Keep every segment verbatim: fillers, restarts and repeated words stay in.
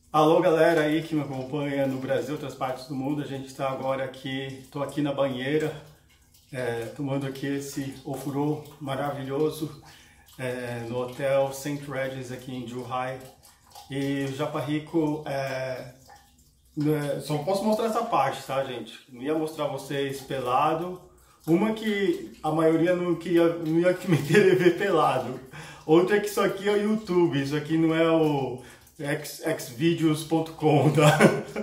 Alô, galera aí que me acompanha no Brasil, outras partes do mundo. A gente está agora aqui, estou aqui na banheira, é, tomando aqui esse ofurô maravilhoso é, no Hotel Saint Regis aqui em Zhuhai. E o Japa Rico, é, né, só posso mostrar essa parte, tá, gente? Não ia mostrar vocês pelado. Uma que a maioria não, queria, não ia me querer ver pelado. Outra é que isso aqui é o YouTube, isso aqui não é o xvideos ponto com, tá?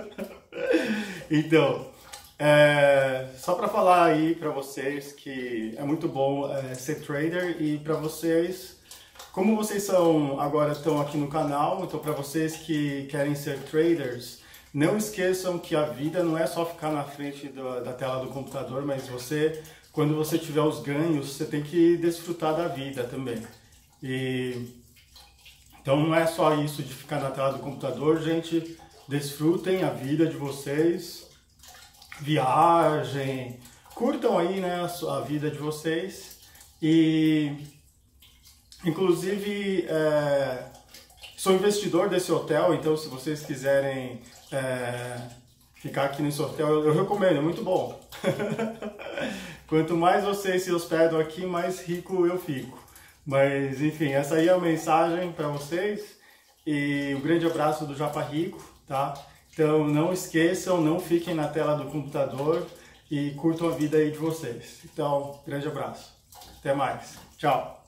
Então, é, só para falar aí para vocês que é muito bom é, ser trader, e para vocês, como vocês são agora estão aqui no canal, então para vocês que querem ser traders, não esqueçam que a vida não é só ficar na frente do, da tela do computador, mas você, quando você tiver os ganhos, você tem que desfrutar da vida também. E então não é só isso de ficar na tela do computador, gente. Desfrutem a vida de vocês, viajem, curtam aí, né, a vida de vocês. E inclusive é, sou investidor desse hotel, então se vocês quiserem é, ficar aqui nesse hotel, eu, eu recomendo, é muito bom. Quanto mais vocês se hospedam aqui, mais rico eu fico. Mas, enfim, essa aí é a mensagem para vocês, e um grande abraço do Japa Rico, tá? Então, não esqueçam, não fiquem na tela do computador e curtam a vida aí de vocês. Então, grande abraço. Até mais. Tchau.